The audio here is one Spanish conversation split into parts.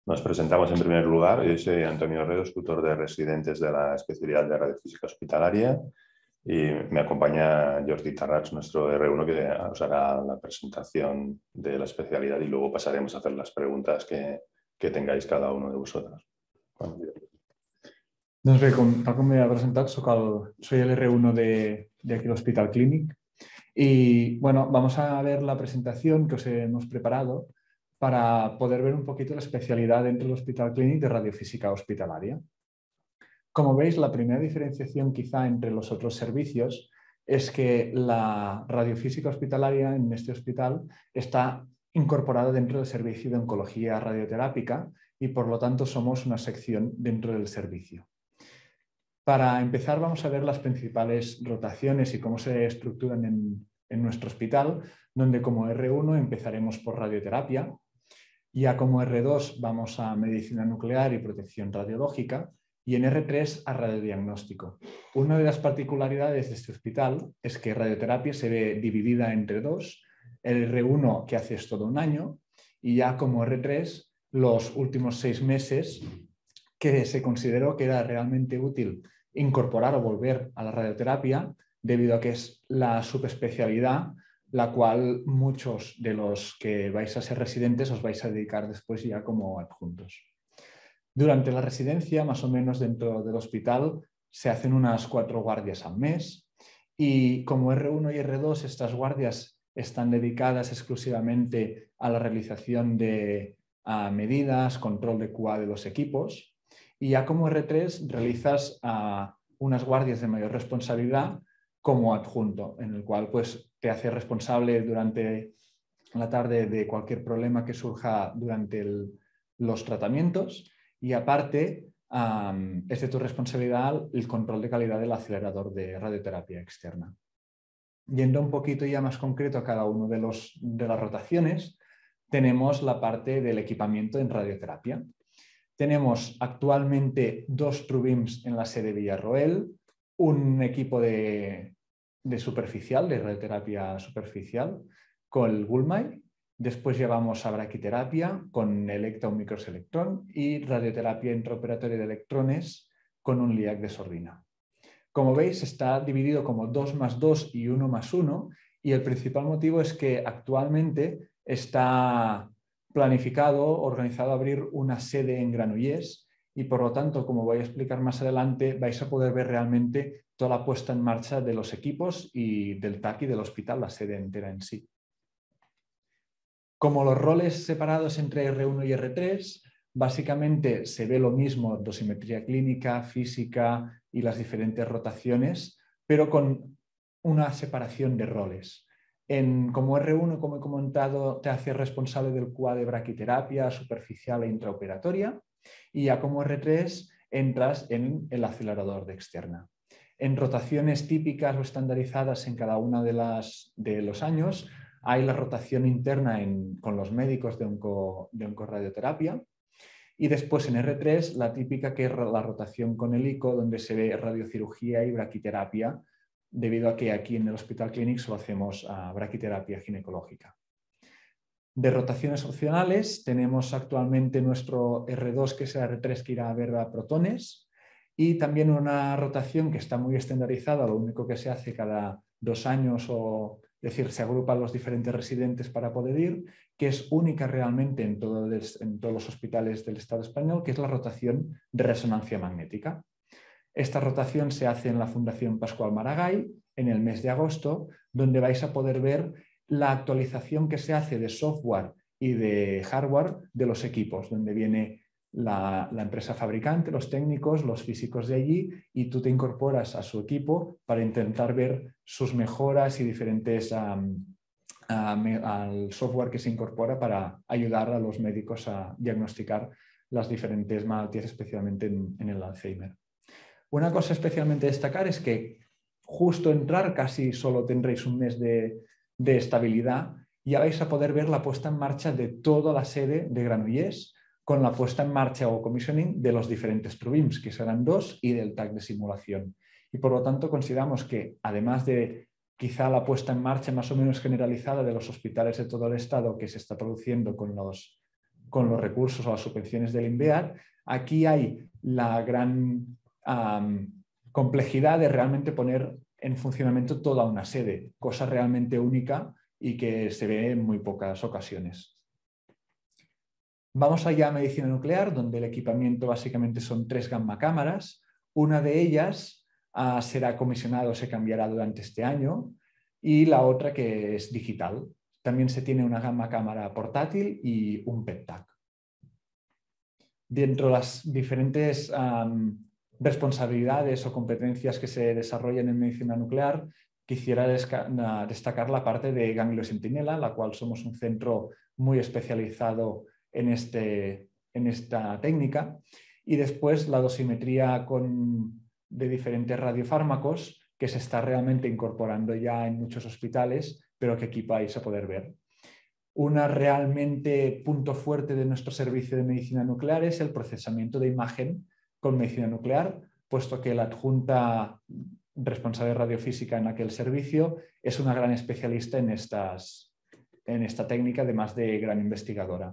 Nos presentamos en primer lugar. Yo soy Antonio Redos, tutor de residentes de la especialidad de radiofísica hospitalaria, y me acompaña Jordi Tarrats, nuestro R1, que os hará la presentación de la especialidad y luego pasaremos a hacer las preguntas que tengáis cada uno de vosotros. Bueno, Doncs bé, tal com m'he presentat, soy el R1 de aquí el Hospital Clinic y bueno, vamos a ver la presentación que os hemos preparado para poder ver un poquito la especialidad dentro del Hospital Clinic de radiofísica hospitalaria. Como veis, la primera diferenciación quizá entre los otros servicios es que la radiofísica hospitalaria en este hospital está incorporada dentro del servicio de oncología radioterápica y por lo tanto somos una sección dentro del servicio. Para empezar vamos a ver las principales rotaciones y cómo se estructuran en nuestro hospital, donde como R1 empezaremos por radioterapia, ya como R2 vamos a medicina nuclear y protección radiológica y en R3 a radiodiagnóstico. Una de las particularidades de este hospital es que radioterapia se ve dividida entre dos, el R1 que hace todo un año y ya como R3 los últimos 6 meses que se consideró que era realmente útil incorporar o volver a la radioterapia debido a que es la subespecialidad la cual muchos de los que vais a ser residentes os vais a dedicar después ya como adjuntos. Durante la residencia, más o menos dentro del hospital, se hacen unas 4 guardias al mes y como R1 y R2 estas guardias están dedicadas exclusivamente a la realización de medidas, control de QA de los equipos y ya como R3 realizas unas guardias de mayor responsabilidad como adjunto, en el cual pues, te hace responsable durante la tarde de cualquier problema que surja durante los tratamientos y aparte es de tu responsabilidad el control de calidad del acelerador de radioterapia externa. Yendo un poquito ya más concreto a cada uno de las rotaciones, tenemos la parte del equipamiento en radioterapia. Tenemos actualmente 2 TrueBeams en la sede Villarroel, un equipo de superficial, de radioterapia superficial, con el Gulmai. Después llevamos a braquiterapia con Electa, un microselectrón, y radioterapia intraoperatoria de electrones con un LIAC de sordina. Como veis, está dividido como 2+2 y 1+1, y el principal motivo es que actualmente está planificado, organizado abrir una sede en Granollers y por lo tanto, como voy a explicar más adelante, vais a poder ver realmente toda la puesta en marcha de los equipos y del TAC y del hospital, la sede entera en sí. Como los roles separados entre R1 y R3, básicamente se ve lo mismo, dosimetría clínica, física y las diferentes rotaciones, pero con una separación de roles. Como R1, como he comentado, te hace responsable del QA de braquiterapia superficial e intraoperatoria y ya como R3 entras en el acelerador de externa. En rotaciones típicas o estandarizadas en cada uno de los años hay la rotación interna con los médicos de oncorradioterapia y después en R3 la típica que es la rotación con el ICO donde se ve radiocirugía y braquiterapia debido a que aquí en el Hospital Clinic solo hacemos braquiterapia ginecológica. De rotaciones opcionales tenemos actualmente nuestro R2 que es el R3 que irá a ver a protones y también una rotación que está muy estandarizada, lo único que se hace cada 2 años o es decir, se agrupan los diferentes residentes para poder ir, que es única realmente en todos los hospitales del Estado español, que es la rotación de resonancia magnética. Esta rotación se hace en la Fundación Pascual Maragall en el mes de agosto, donde vais a poder ver la actualización que se hace de software y de hardware de los equipos, donde viene la empresa fabricante, los técnicos, los físicos de allí y tú te incorporas a su equipo para intentar ver sus mejoras y diferentes al software que se incorpora para ayudar a los médicos a diagnosticar las diferentes malaltías, especialmente en el Alzheimer. Una cosa especialmente a destacar es que justo entrar casi solo tendréis un mes de estabilidad y ya vais a poder ver la puesta en marcha de toda la sede de Granollers con la puesta en marcha o commissioning de los diferentes TrueBeams, que serán 2, y del TAC de simulación. Y por lo tanto consideramos que además de quizá la puesta en marcha más o menos generalizada de los hospitales de todo el estado que se está produciendo con con los recursos o las subvenciones del INVEAD, aquí hay la gran complejidad de realmente poner en funcionamiento toda una sede, cosa realmente única y que se ve en muy pocas ocasiones. Vamos allá a medicina nuclear, donde el equipamiento básicamente son 3 gamma cámaras. Una de ellas será comisionada o se cambiará durante este año y la otra que es digital. También se tiene una gamma cámara portátil y un PET-TAC. Dentro de las diferentes responsabilidades o competencias que se desarrollan en medicina nuclear, quisiera destacar la parte de ganglio centinela, la cual somos un centro muy especializado en esta técnica, y después la dosimetría de diferentes radiofármacos que se está realmente incorporando ya en muchos hospitales, pero que aquí vais a poder ver. Un realmente punto fuerte de nuestro servicio de medicina nuclear es el procesamiento de imagen con medicina nuclear, puesto que la adjunta responsable de radiofísica en aquel servicio es una gran especialista en esta técnica, además de gran investigadora.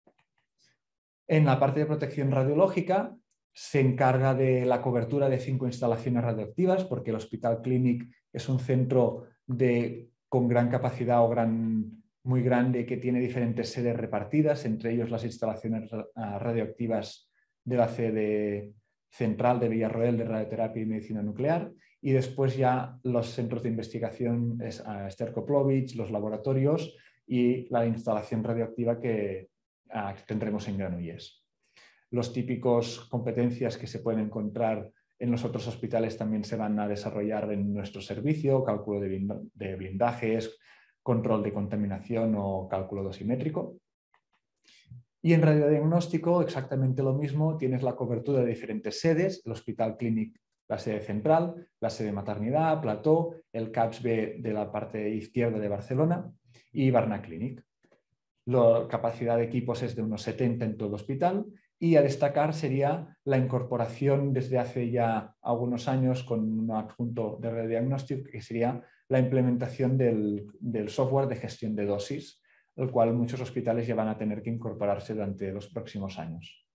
En la parte de protección radiológica se encarga de la cobertura de 5 instalaciones radioactivas, porque el Hospital Clínic es un centro con gran capacidad muy grande que tiene diferentes sedes repartidas, entre ellos las instalaciones radioactivas de la sede central de Villarroel de radioterapia y medicina nuclear, y después ya los centros de investigación Sterkoplovich, los laboratorios y la instalación radioactiva que tendremos en Granollers. Los típicos competencias que se pueden encontrar en los otros hospitales también se van a desarrollar en nuestro servicio: cálculo de blindajes, control de contaminación o cálculo dosimétrico. Y en radiodiagnóstico exactamente lo mismo, tienes la cobertura de diferentes sedes: el Hospital Clínic, la sede central, la sede de maternidad, Plató, el CAPS-B de la parte izquierda de Barcelona y Barna Clinic. La capacidad de equipos es de unos 70 en todo el hospital, y a destacar sería la incorporación desde hace ya algunos años con un adjunto de radiodiagnóstico, que sería la implementación del software de gestión de dosis, el cual muchos hospitales ya van a tener que incorporarse durante los próximos años.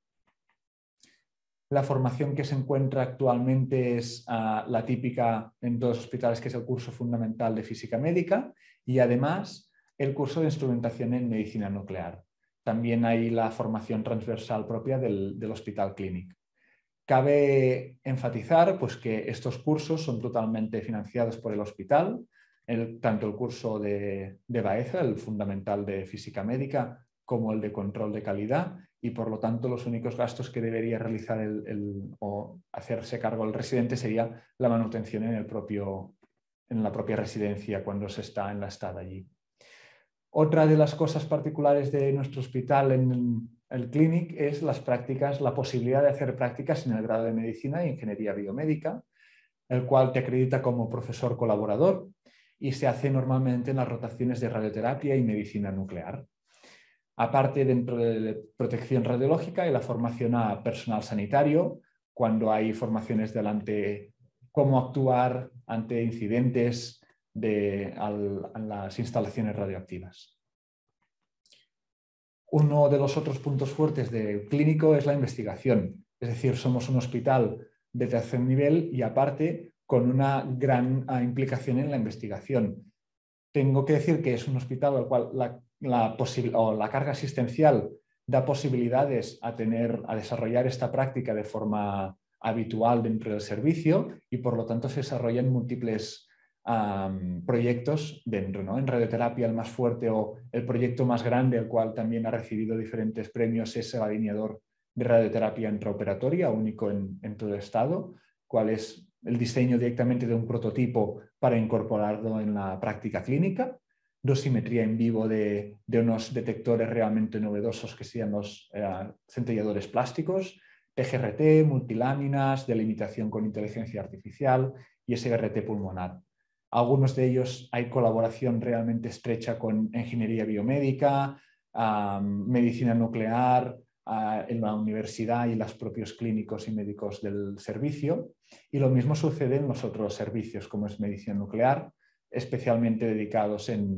La formación que se encuentra actualmente es la típica en todos los hospitales, que es el curso fundamental de física médica, y además el curso de instrumentación en medicina nuclear. También hay la formación transversal propia del Hospital Clínic. Cabe enfatizar pues, que estos cursos son totalmente financiados por el hospital, tanto el curso de Baeza, el fundamental de física médica, como el de control de calidad, y por lo tanto los únicos gastos que debería realizar o hacerse cargo el residente sería la manutención en la propia residencia cuando se está en la estada allí. Otra de las cosas particulares de nuestro hospital en el Clínic es las prácticas, la posibilidad de hacer prácticas en el grado de Medicina e Ingeniería Biomédica, el cual te acredita como profesor colaborador y se hace normalmente en las rotaciones de radioterapia y medicina nuclear. Aparte, dentro de protección radiológica y la formación a personal sanitario, cuando hay formaciones delante cómo actuar ante incidentes en las instalaciones radioactivas. Uno de los otros puntos fuertes del clínico es la investigación, es decir, somos un hospital de tercer nivel y aparte con una gran implicación en la investigación. Tengo que decir que es un hospital al cual la carga asistencial da posibilidades a desarrollar esta práctica de forma habitual dentro del servicio, y por lo tanto se desarrollan múltiples proyectos dentro, ¿no? En radioterapia el más fuerte o el proyecto más grande, el cual también ha recibido diferentes premios, es el alineador de radioterapia intraoperatoria, único en todo el estado, cual es el diseño directamente de un prototipo para incorporarlo en la práctica clínica. Dosimetría en vivo de unos detectores realmente novedosos que serían los centelladores plásticos, PGRT, multiláminas, delimitación con inteligencia artificial y SBRT pulmonar. Algunos de ellos hay colaboración realmente estrecha con ingeniería biomédica, medicina nuclear, en la universidad y los propios clínicos y médicos del servicio. Y lo mismo sucede en los otros servicios, como es medicina nuclear, especialmente dedicados en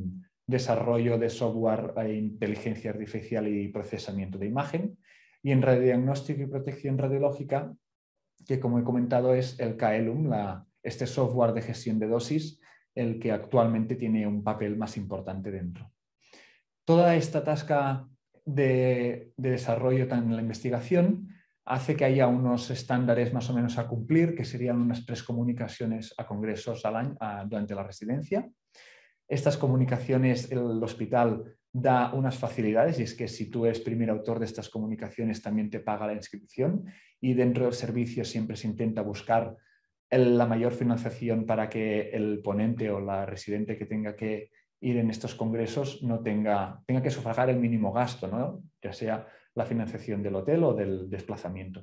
desarrollo de software e inteligencia artificial y procesamiento de imagen. Y en radiodiagnóstico y protección radiológica, que como he comentado es el Caelum, este software de gestión de dosis, el que actualmente tiene un papel más importante dentro. Toda esta tasca de desarrollo en la investigación hace que haya unos estándares más o menos a cumplir, que serían unas 3 comunicaciones a congresos al año, durante la residencia. Estas comunicaciones, el hospital da unas facilidades, y es que si tú eres primer autor de estas comunicaciones también te paga la inscripción, y dentro del servicio siempre se intenta buscar la mayor financiación para que el ponente o la residente que tenga que ir en estos congresos no tenga que sufragar el mínimo gasto, ¿no? Ya sea la financiación del hotel o del desplazamiento.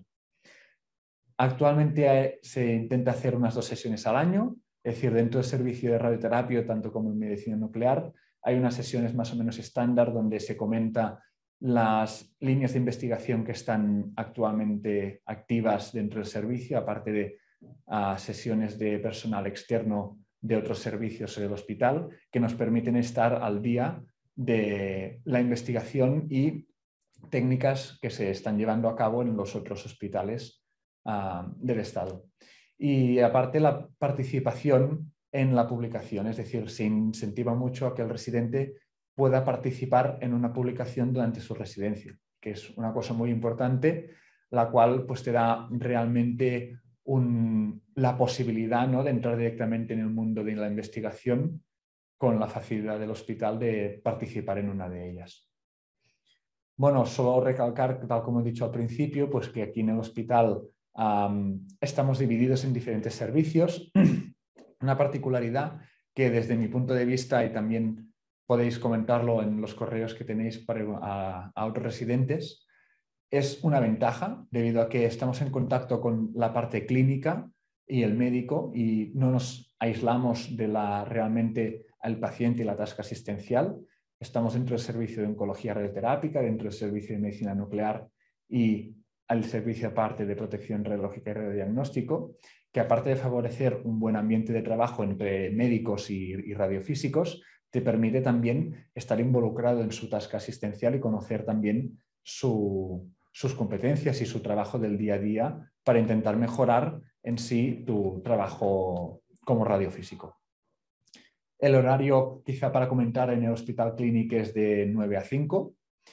Actualmente se intenta hacer unas 2 sesiones al año, es decir, dentro del servicio de radioterapia, tanto como en medicina nuclear, hay unas sesiones más o menos estándar donde se comenta las líneas de investigación que están actualmente activas dentro del servicio, aparte de sesiones de personal externo de otros servicios del hospital, que nos permiten estar al día de la investigación y técnicas que se están llevando a cabo en los otros hospitales del Estado. Y aparte la participación en la publicación, es decir, se incentiva mucho a que el residente pueda participar en una publicación durante su residencia, que es una cosa muy importante, la cual pues te da realmente la posibilidad, ¿no?, de entrar directamente en el mundo de la investigación con la facilidad del hospital de participar en una de ellas. Bueno, solo recalcar, tal como he dicho al principio, pues que aquí en el hospital estamos divididos en diferentes servicios. Una particularidad que desde mi punto de vista, y también podéis comentarlo en los correos que tenéis a otros residentes, es una ventaja debido a que estamos en contacto con la parte clínica y el médico y no nos aislamos de realmente al paciente y la tasca asistencial. Estamos dentro del servicio de oncología radioterápica, dentro del servicio de medicina nuclear y al servicio aparte de protección radiológica y radiodiagnóstico, que aparte de favorecer un buen ambiente de trabajo entre médicos y radiofísicos, te permite también estar involucrado en su tasca asistencial y conocer también sus competencias y su trabajo del día a día para intentar mejorar en sí tu trabajo como radiofísico. El horario, quizá para comentar, en el Hospital Clínic es de 9 a 5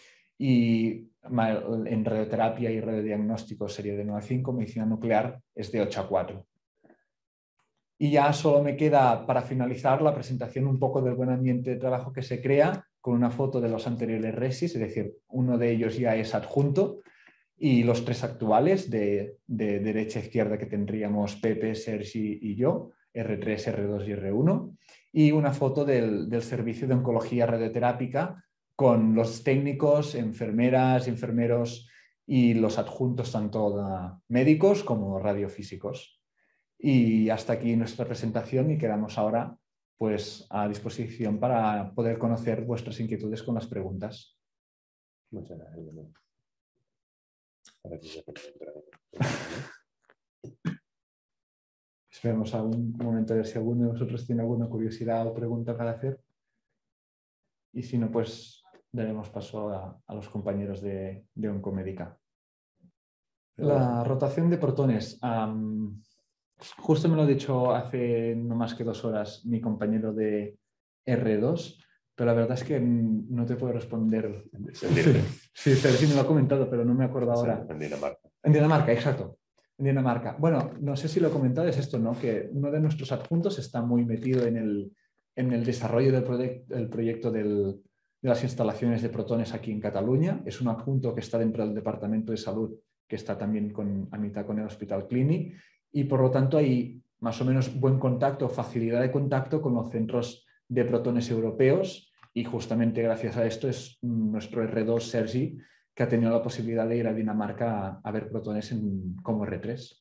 y en radioterapia y radiodiagnóstico sería de 9 a 5, medicina nuclear es de 8 a 4. Y ya solo me queda para finalizar la presentación un poco del buen ambiente de trabajo que se crea con una foto de los anteriores resis, es decir, uno de ellos ya es adjunto y los 3 actuales de derecha a izquierda que tendríamos Pepe, Sergi y yo, R3, R2 y R1, y una foto del servicio de oncología radioterápica con los técnicos, enfermeras, enfermeros y los adjuntos tanto médicos como radiofísicos. Y hasta aquí nuestra presentación y quedamos ahora pues a disposición para poder conocer vuestras inquietudes con las preguntas. Muchas gracias. Esperemos un momento a ver si alguno de vosotros tiene alguna curiosidad o pregunta para hacer. Y si no, pues daremos paso a los compañeros de Oncomédica. La rotación de protones. Justo me lo ha dicho hace no más que 2 horas mi compañero de R2, pero la verdad es que no te puedo responder. Sí, sí me lo ha comentado, pero no me acuerdo ahora. En Dinamarca. En Dinamarca, exacto. En Dinamarca. Bueno, no sé si lo he comentado, es esto, ¿no? Que uno de nuestros adjuntos está muy metido en el desarrollo del proyecto de las instalaciones de protones aquí en Cataluña. Es un adjunto que está dentro del Departamento de Salud, que está también a mitad con el Hospital Clínic, y por lo tanto hay más o menos buen contacto, facilidad de contacto con los centros de protones europeos, y justamente gracias a esto es nuestro R2, Sergi, que ha tenido la posibilidad de ir a Dinamarca a ver protones como R3.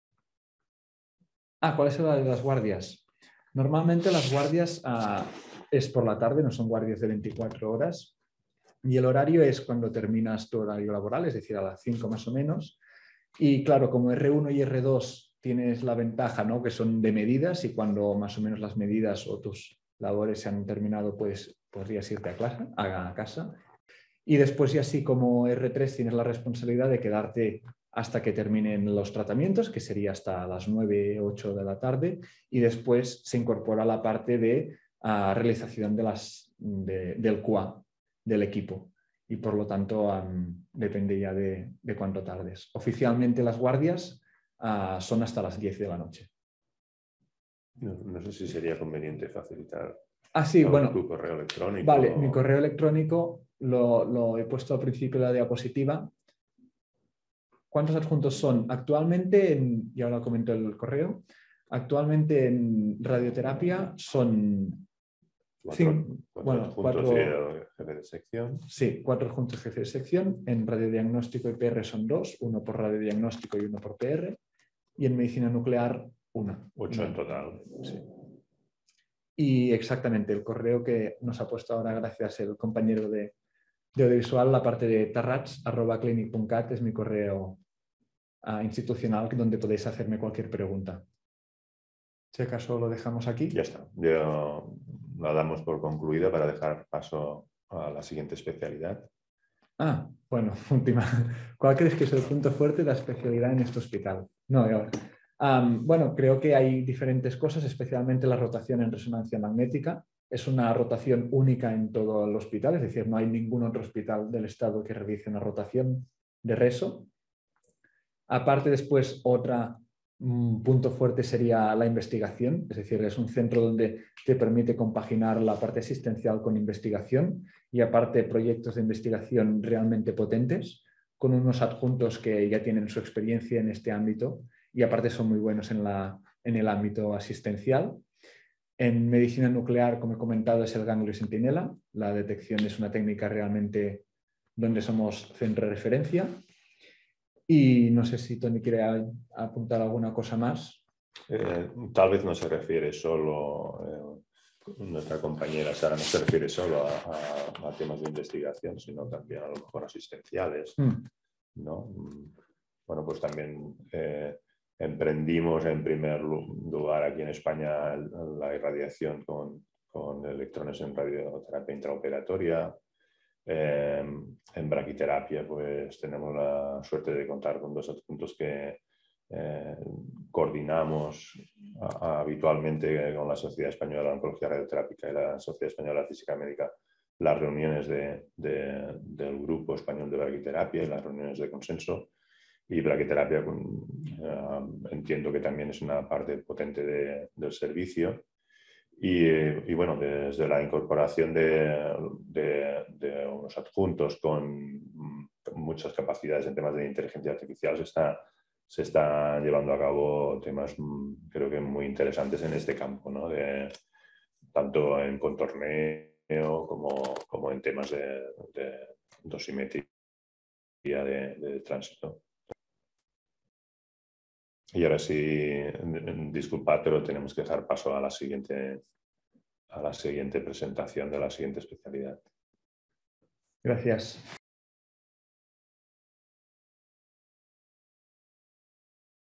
¿Cuál es la de las guardias? Normalmente las guardias es por la tarde, no son guardias de 24 horas. Y el horario es cuando terminas tu horario laboral, es decir, a las 5 más o menos. Y claro, como R1 y R2 tienes la ventaja, ¿no?, que son de medidas, y cuando más o menos las medidas o tus labores se han terminado, pues podrías irte a casa. Y después, y así como R3, tienes la responsabilidad de quedarte hasta que terminen los tratamientos, que sería hasta las 9 o 8 de la tarde, y después se incorpora la parte de realización del QA del equipo. Y por lo tanto, depende ya de cuánto tardes. Oficialmente las guardias son hasta las 10 de la noche. No sé si sería conveniente facilitar sí, bueno, tu correo electrónico. Vale, mi correo electrónico lo he puesto al principio de la diapositiva. ¿Cuántos adjuntos son? Actualmente, y ahora comento el correo, actualmente en radioterapia son cuatro adjuntos y el jefe de sección. Sí, 4 adjuntos jefe de sección. En radiodiagnóstico y PR son 2, uno por radiodiagnóstico y uno por PR. Y en medicina nuclear, 1. 8 en total. Sí. Y exactamente el correo que nos ha puesto ahora, gracias el compañero de audiovisual, la parte de tarrats@clinic.cat es mi correo institucional donde podéis hacerme cualquier pregunta. Si acaso lo dejamos aquí. Ya está. La damos por concluida para dejar paso a la siguiente especialidad. Bueno, última. ¿Cuál crees que es el punto fuerte de la especialidad en este hospital? Bueno, creo que hay diferentes cosas, especialmente la rotación en resonancia magnética. Es una rotación única en todo el hospital, es decir, no hay ningún otro hospital del estado que realice una rotación de reso. Aparte, después, otro punto fuerte sería la investigación, es decir, es un centro donde te permite compaginar la parte asistencial con investigación y aparte proyectos de investigación realmente potentes con unos adjuntos que ya tienen su experiencia en este ámbito y aparte son muy buenos en el ámbito asistencial. En medicina nuclear, como he comentado, es el ganglio centinela. La detección es una técnica realmente donde somos centro de referencia. Y no sé si Tony quiere apuntar alguna cosa más. Tal vez no se refiere solo, nuestra compañera Sara no se refiere solo a temas de investigación, sino también a lo mejor asistenciales, ¿no? Bueno, pues también emprendimos en primer lugar aquí en España la irradiación con electrones en radioterapia intraoperatoria. En braquiterapia pues tenemos la suerte de contar con 2 adjuntos que coordinamos habitualmente con la Sociedad Española de Oncología Radioterápica y la Sociedad Española de Física Médica las reuniones del Grupo Español de Braquiterapia y las reuniones de consenso. Y braquiterapia entiendo que también es una parte potente del servicio. Y bueno, desde la incorporación de unos adjuntos con muchas capacidades en temas de inteligencia artificial se está llevando a cabo temas creo que muy interesantes en este campo, ¿no? Tanto en contorneo como en temas de dosimetría de tránsito. Y ahora sí, disculpad, pero tenemos que dejar paso a la siguiente presentación de la siguiente especialidad. Gracias.